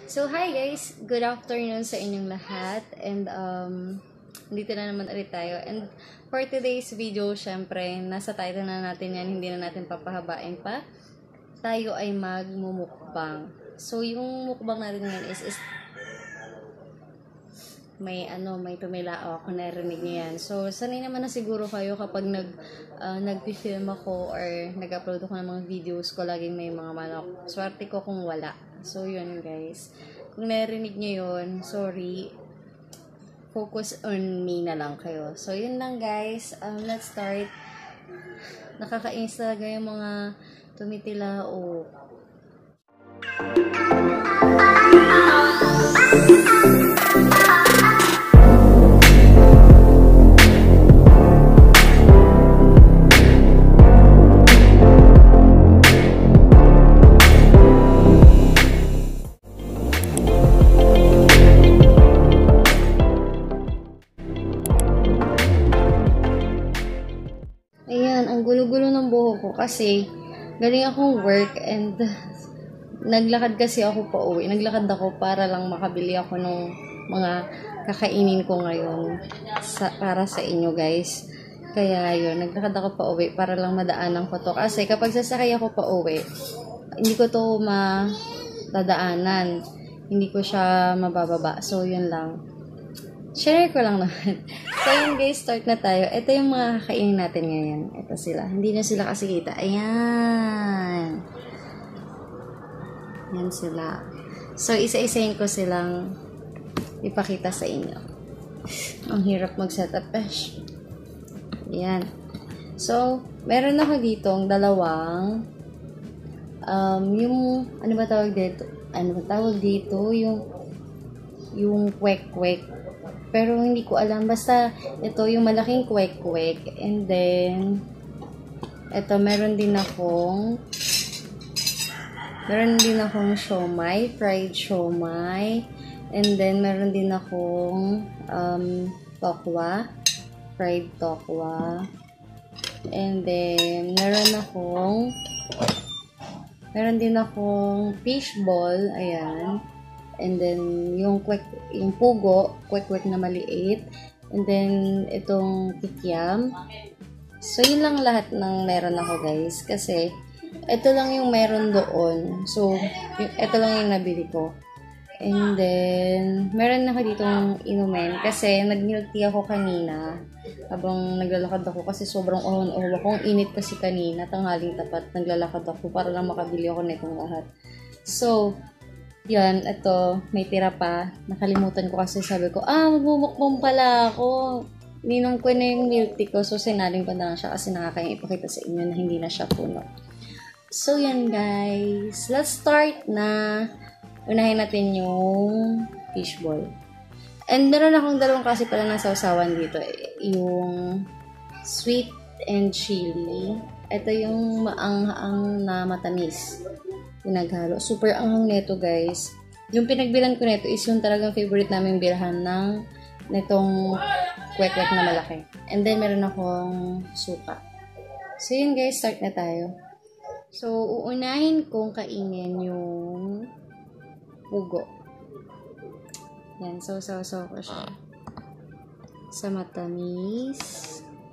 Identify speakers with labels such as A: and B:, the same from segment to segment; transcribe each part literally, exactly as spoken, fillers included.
A: So, hi guys! Good afternoon sa inyong lahat. And, um, dito na naman ulit tayo. And, for today's video, syempre, nasa title na natin yan. Hindi na natin papahabain pa. Tayo ay magmumukbang. So, yung mukbang natin ngayon is, is may ano, may tumilao ako, narinig niyo yan. So, sanay naman na siguro kayo kapag nag, uh, nag-film ako or nag-upload ako ng mga videos ko, laging may mga manok. Swerte ko kung wala. So, yun guys. Kung narinig niyo yun, sorry. Focus on me na lang kayo. So, yun lang guys. Um, let's start. Nakakainis talaga yung mga tumitilao. Ayan, ang gulo-gulo ng buhok ko kasi galing akong work and naglakad kasi ako pa uwi. Naglakad ako para lang makabili ako ng mga kakainin ko ngayon sa, para sa inyo guys. Kaya yun, naglakad ako pa uwi para lang madaanan ko to. Kasi kapag sasakay ako pa uwi, hindi ko to madadaanan. Hindi ko siya mabababa. So, yun lang. Share ko lang naman. So, yun guys, start na tayo. Ito yung mga kakainin natin ngayon. Ito sila. Hindi na sila kasi kita. Ayan. Yan sila. So, isa-isahin ko silang ipakita sa inyo. Ang hirap mag-setup eh. Ayan. So, meron ako dito ang dalawang um, yung, ano ba tawag dito? Ano ba tawag dito? Yung yung kwek-kwek. Pero hindi ko alam. Basta, ito yung malaking kwek-kwek. And then, ito, meron din akong meron din akong siomai, fried siomai. And then, meron din akong um, tokwa, fried tokwa. And then, meron akong meron din akong fishball. Ayan. And then, yung kwek, yung pugo, kwek-kwek na maliit. And then, itong kikiam. So, yun lang lahat ng meron ako, guys. Kasi, ito lang yung meron doon. So, yung, ito lang yung nabili ko. And then, meron ako ditong inumin. Kasi, nag-milk tea ako kanina. Habang naglalakad ako. Kasi, sobrang uhon-uhon ako. Ang init kasi kanina. Tanghaling tapat. Naglalakad ako para lang makabili ako nitong lahat. So, yan, ito, may tira pa. Nakalimutan ko kasi sabi ko, ah, magmumukbang pala ako. Ninong ko na yung milk tea ko. So, sinaling ko na siya kasi nakakaya ipakita sa inyo na hindi na siya puno. So, yan guys. Let's start na. Unahin natin yung fishball. And meron akong dalawang klase pala ng sausawan dito. Yung sweet and chili. Ito yung maanghang na matamis. Pinaghalo. Super anghang neto guys. Yung pinagbilan ko neto is yung talagang favorite naming bilhan ng netong kwek-kwek na malaki. And then meron akong suka. So yun guys, start na tayo. So uunahin kong kainin yung pugo. Yan, so so so ko siya. Sa matamis.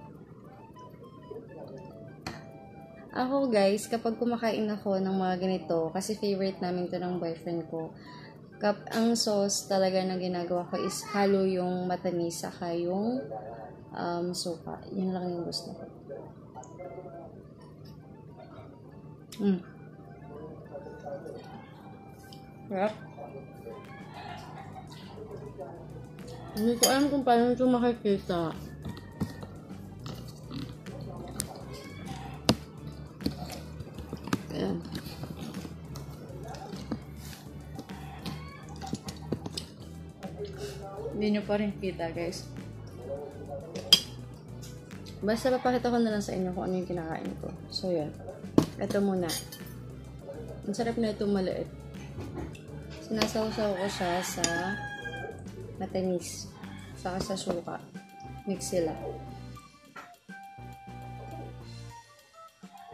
A: Ako guys, kapag kumakain ako ng mga ganito, kasi favorite namin to ng boyfriend ko, kap ang sauce talaga na ginagawa ko is halo yung matamis saka yung um, suka. Yan lang yung gusto ko. Mm. Sarap. Hindi ko alam kung paano ito makikita. Ayan. Hindi nyo pa rin kita guys. Basta papakita ko na lang sa inyo kung ano yung kinakain ko. So yun. Ito muna. Ang sarap na itong maliit. Sinasawsaw ko siya sa matamis. Saka sa suka. Mix sila.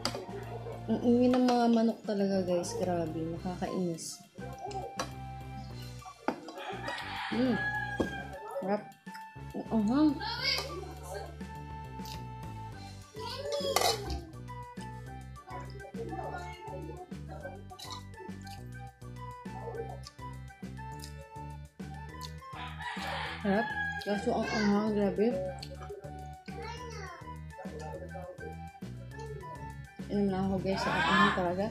A: Ang ingin ng mga manok talaga guys, grabe, nakakainis. Hmm. Sarap. Uhang. Sarap. Kaso ang anghang, grabe. Inom na ako guys, sa anghang talaga.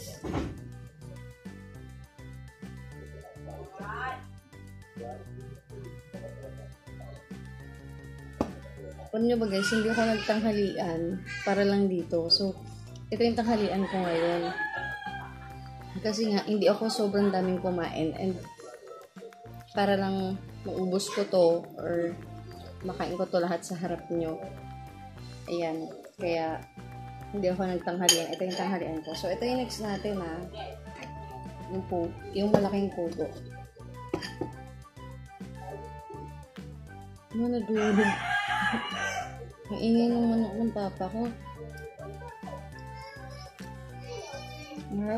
A: Alam nyo ba guys, hindi ako nagtanghalian para lang dito. So, ito yung tanghalian ko ngayon. Kasi nga, hindi ako sobrang daming kumain. And, para lang maubos ko to or makain ko to lahat sa harap nyo. Ayan. Kaya, hindi ako nagtanghalian. Ito yung tanghalian ko. So, ito yung next natin ha. Yung, po, yung malaking puto. Ano na dulog? Ang ingay ng manok ng papa ko. Harap.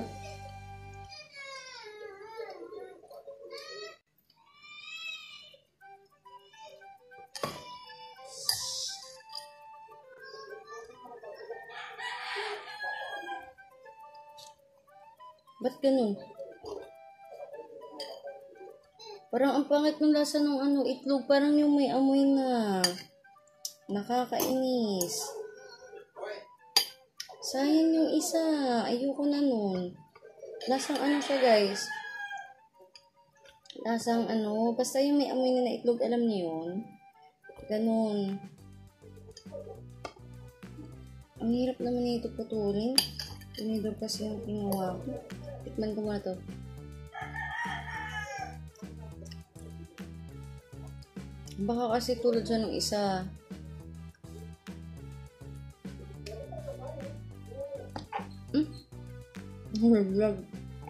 A: Ba't ganun? Parang ang pangit ng lasa ng ano, itlog. Parang yung may amoy na. Nakakainis. Sayang yung isa. Ayoko na nun. Lasang ano siya guys? Lasang ano? Basta yung may amoy na itlog. Alam niyo yun? Ganun. Ang hirap naman nito putulin. Tinidor kasi yung kinuha ko. Tikman ko muna to. Baka kasi tulad siya ng isa. Hmm? Vlog.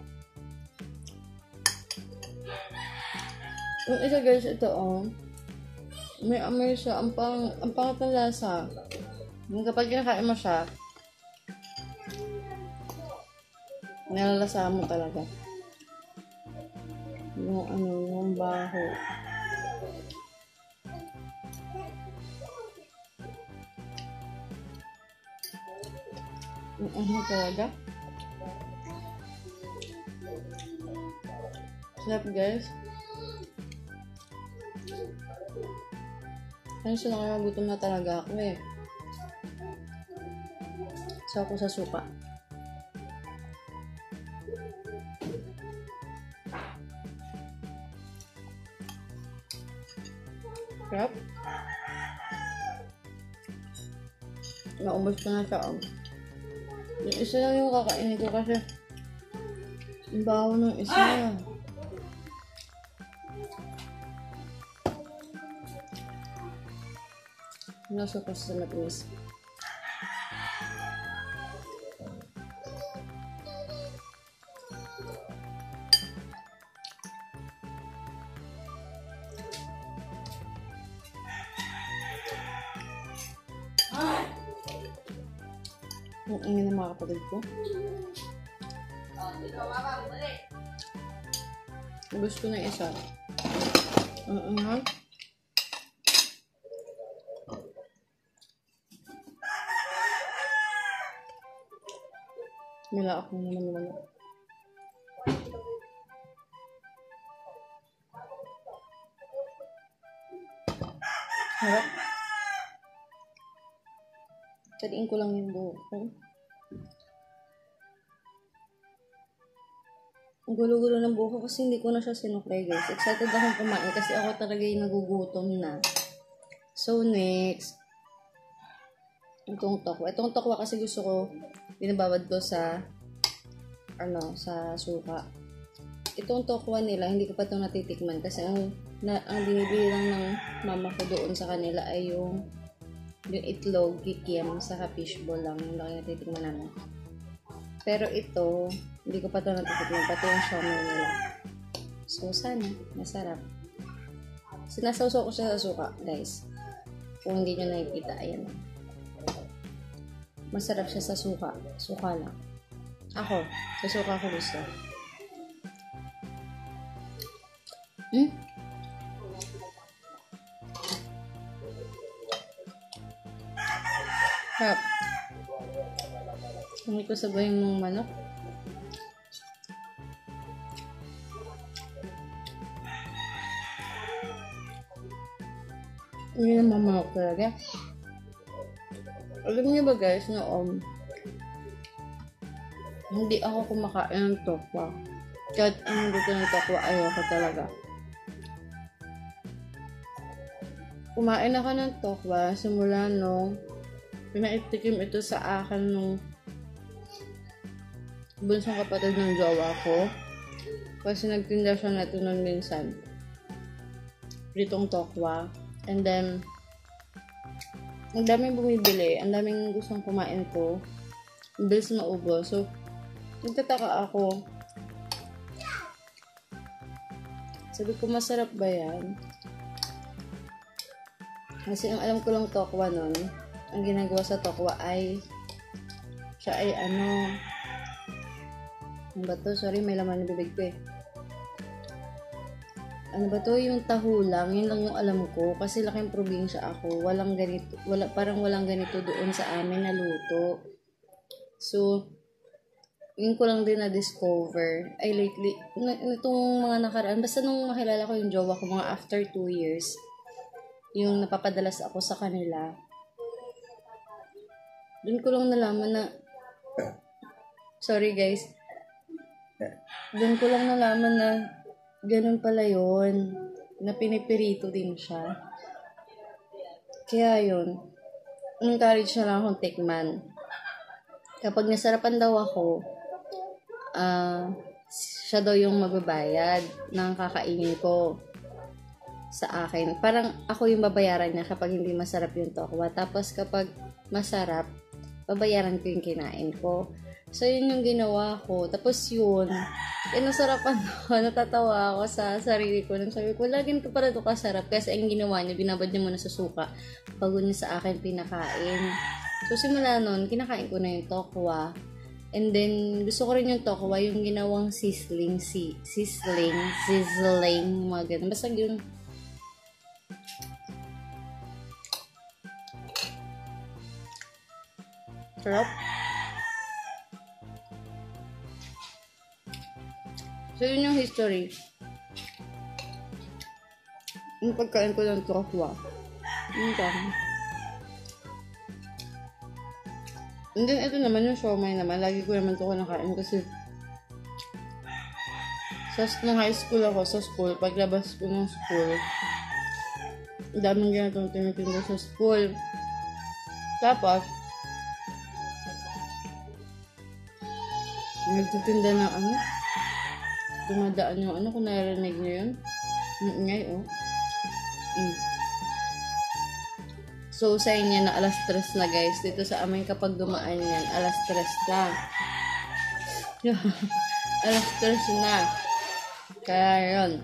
A: Yung isa guys, ito oh. May amoy siya. Ang pang, ang pangat ng lasa. Yung kapag kinakain mo siya, nalalasa mo talaga. Yung ano, yung baho. Yung ano talaga. Sarap guys. Ano siya na kaya gutom na talaga ako eh. So ako sa suka. Sarap. Naubos ko na siya. Um. Yung isa lang yung kakainin ko kasi ang baho ng isa. Nasa ko sa matinis. Ang ingay ng mga kapatid ko. Gusto na isa. Ang anghang. Mila ako naman naman. Harap. Tadiin ko lang yung buhok ko. Ang gulo-gulo ng buhok ko kasi hindi ko na siya sinukay guys. Excited akong kumain kasi ako talaga yung nagugutom na. So next, itong tokwa. Itong tokwa kasi gusto ko, binabawad ko sa, ano, sa suka. Itong tokwa nila, hindi ko pa ito natitikman kasi ang, na, ang binibili lang ng mama ko doon sa kanila ay yung yung itlog, kikiam, saka fishball lang yung laki natitikman namin. Pero ito, hindi ko pa ito natitikman, pati yung siomai nila. So, sana, masarap. Sinasawsaw ko siya sa suka, guys. Kung hindi nyo nakikita, ayan. Masarap siya sa suka. Suka lang. Ako, sa suka ko gusto. Hmm? Hap. Hindi ko sabayin mong manok. Hindi naman manok talaga. Alam niyo ba guys, noon, hindi ako kumakain ng tokwa. Kahit anong luto ng tokwa, ayoko talaga. Kumain ako ng tokwa simula nung pinaitikim ito sa akin nung bunsong kapatid ng jowa ko. Kasi nagtinda siya na ito nun minsan. Pritong tokwa. And then, ang daming bumibili, ang daming gustong kumain ko, ang bilis maubos. So, nagtataka ako, sabi ko, masarap ba yan? Kasi ang alam ko lang tokwa nun, ang ginagawa sa tokwa ay, siya ay ano, ano ba to? Sorry, may laman na bibig ko eh. Ano ba to? Yung taho lang. Yun lang yung alam ko. Kasi laking probinsya ako. Walang ganito. Wala, parang walang ganito doon sa amin na luto. So, yun ko lang din na-discover. Ay, lately, nitong mga nakaraan, basta nung makilala ko yung jowa ko, mga after two years, yung napapadalas ako sa kanila, doon ko lang nalaman na, sorry guys, doon ko lang nalaman na, ganun pala yun, na pinipirito din siya. Kaya yun, encourage na lang akong tikman. Kapag nasarapan daw ako, uh, siya daw yung magbabayad ng kakainin ko sa akin. Parang ako yung babayaran niya kapag hindi masarap yung tokwa. Tapos kapag masarap, babayaran ko yung kinain ko. So, yun yung ginawa ko. Tapos yun, eh, nasarapan ako. Natatawa ako sa sarili ko. Nang sabi ko, lagyan ko pala ito kasarap. Kasi ang ginawa niya, binabad niya muna sa suka bago niya sa akin pinakain. So, simula nun, kinakain ko na yung tokwa. And then, gusto ko rin yung tokwa, yung ginawang sizzling, si, sizzling, sizzling, mga ganun. Basta yung sarap. So, yun yung history. Yung pagkain ko ng tokwa. Yun lang. And then, ito naman yung siomai naman. Lagi ko naman ito kinakain kasi sa nung high school ako, sa school, paglabas ko ng school, daming ganitong tinitinda sa school. Tapos, nagtitinda ng ano, dumadaan yung ano, kung narinig nyo yun. Ngay, oh. Mm. So, sa inyo na alas tres na guys. Dito sa amin kapag dumaan yan, alas tres na. alas tres na. Kaya yun.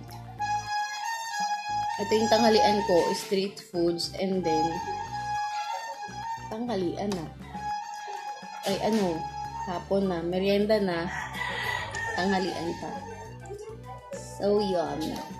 A: Ito yung tanghalian ko, street foods, and then, tanghalian na. Ay, ano, hapon na, merienda na, tanghalian pa. So, yun.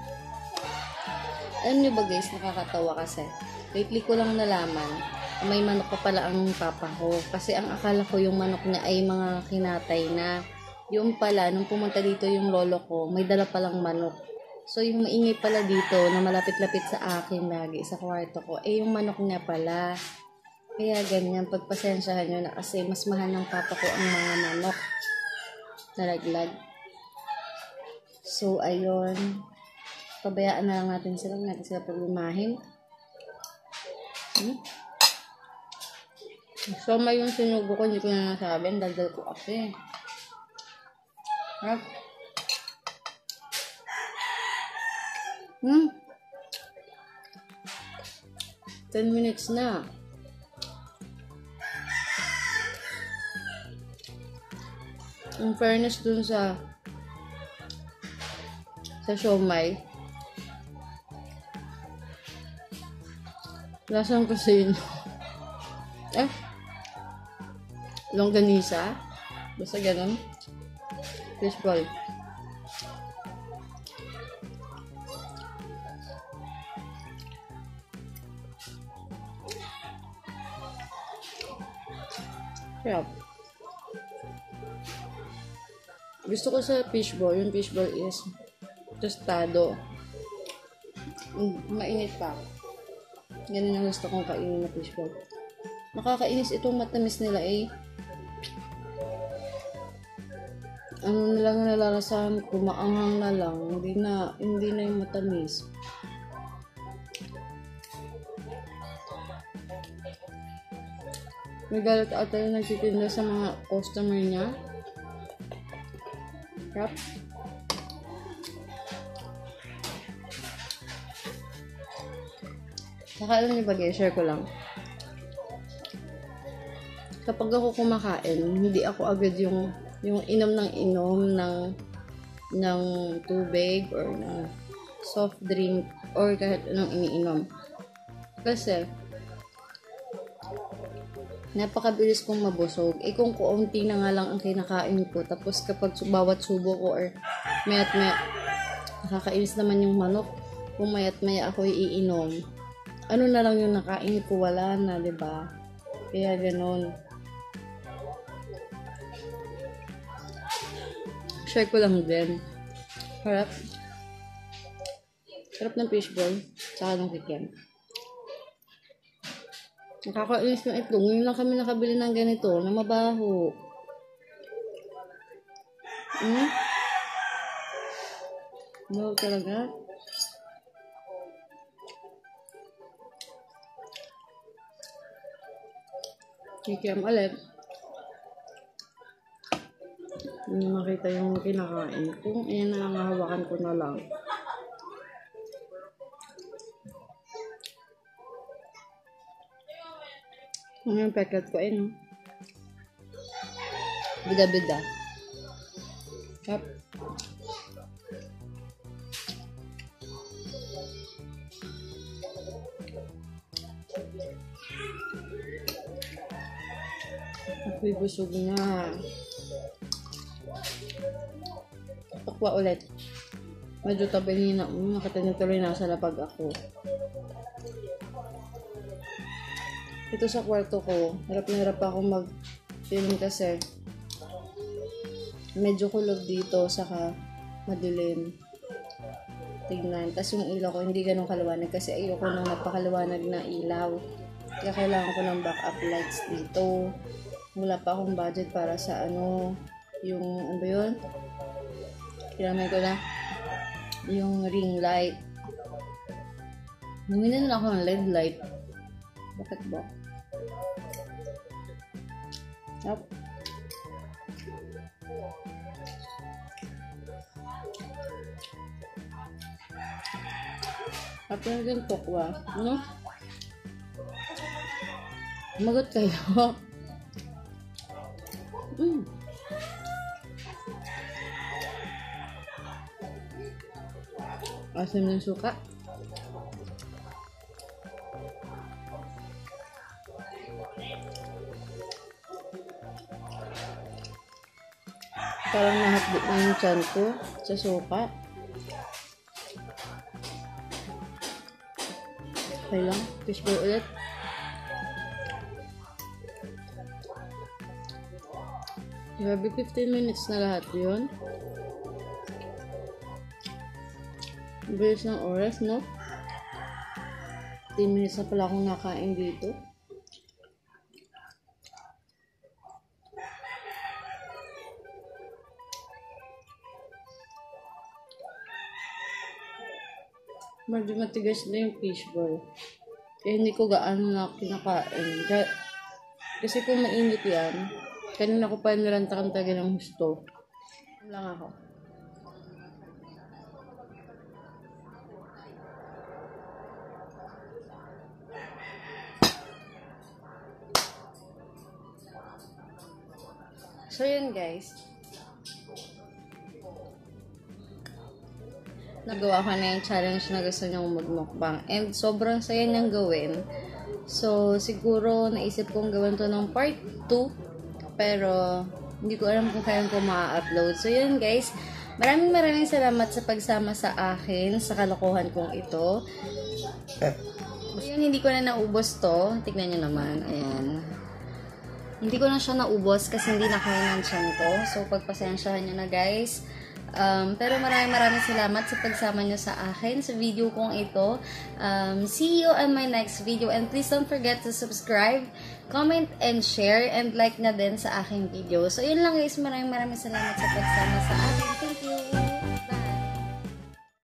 A: Alam nyo ba guys, nakakatawa kasi. Lately ko lang nalaman, may manok pa pala ang papa ko. Kasi ang akala ko yung manok niya ay mga kinatay na. Yung pala, nung pumunta dito yung lolo ko, may dala palang manok. So, yung maingay pala dito, na malapit-lapit sa akin lagi, sa kwarto ko, eh yung manok niya pala. Kaya ganyan, pagpasensyahan nyo na kasi mas mahal ng papa ko ang mga manok. Nalaglag. So, ayun. Pabayaan na lang natin sila. Natin sila paglumahin. Hmm? So, may yung sinubo ko. Hindi ko na nasabi. Daldal ko kasi. Harap. Hmm? ten minutes na. In fairness dun sa sa siomai, lasang kasi yun. Eh, longganisa, basta ganun, fishball. Sarap. Gusto ko sa fishball, yung fishball is tostado. Mainit pa. Ganun ang gusto kong kainin na fishball. Nakakainis itong matamis nila eh. Ano na lang nalalasahan ko, maanghang na lang. Hindi na, hindi na yung matamis. May galit ata yung nagtitinda sa mga customer niya. Yep. Saka alam niyo ba guys, share ko lang. Kapag ako kumakain, hindi ako agad yung yung inom ng inom ng ng tubig or ng soft drink or kahit anong iniinom. Kasi napakabilis kong mabusog. Eh kung kuunti na nga lang ang kinakain ko, tapos kapag bawat subo ko or mayat maya, nakakainis naman yung manok, kung mayat maya ako iinom, ano na lang yung nakain ko, wala na, diba? Kaya ganon. Share ko lang din. Sarap. Sarap ng fishball. Tsaka ng chicken. Nakakainis ng itlog. Ngayon lang kami nakabili ng ganito na mabaho. Hmm? No, talaga? Chicken ulit. Hindi makita yung kinakain. Kung ayan na lang, hawakan ko na lang. Ano yung packet ko? Ayun. Bida-bida. Yep. Ako'y busog na. Takwa ulit. Medyo tabi na. Um, nakita niyo tuloy nasa lapag ako. Ito sa kwarto ko. Harap na harap ako mag-film kasi medyo kulog dito. Saka madilim. Tingnan. Tapos yung ilaw ko hindi ganun kaliwanag kasi ayoko nang napakaliwanag na ilaw. Kaya kailangan ko ng backup lights dito. Wala pa akong budget para sa ano, yung, ano ba yun? Kinamay ko na yung ring light. Bumili na ako ng L E D light. Bakit ba? Yup. At yung ganito ko ah. Ano? Magot kayo. Mm. Asim ng suka. Parang nahapit na yung tiyan ko sa suka. Okay lang. Fishball ulit. Grabe, fifteen minutes na lahat yun. Bilis ng oras, no? fifteen minutes na pala akong nakain dito. Medyo matigas na yung fishball. Eh, hindi ko gaano na kinakain. Kasi kung mainit yan, kanina ko pa nilantakan talaga ng gusto. Lang ako. So, yun guys. Nagawa ko na yung challenge na gusto niyong magmukbang. And sobrang saya niyang gawin. So, siguro naisip kong gawin to ng part two. Pero, hindi ko alam kung kaya ko ma-upload. So, yun guys. Maraming maraming salamat sa pagsama sa akin sa kalokohan kong ito. So, yun, hindi ko na naubos to. Tignan nyo naman. Ayan. Hindi ko na siya naubos kasi hindi nakain ng tiyan ko. So, pagpasensyahan nyo na guys. Um, pero maraming maraming salamat sa pagsama nyo sa akin sa video kong ito. Um, see you on my next video. And please don't forget to subscribe, comment, and share. And like na din sa aking video. So, yun lang guys. Maraming maraming salamat sa pagsama sa akin. Thank you!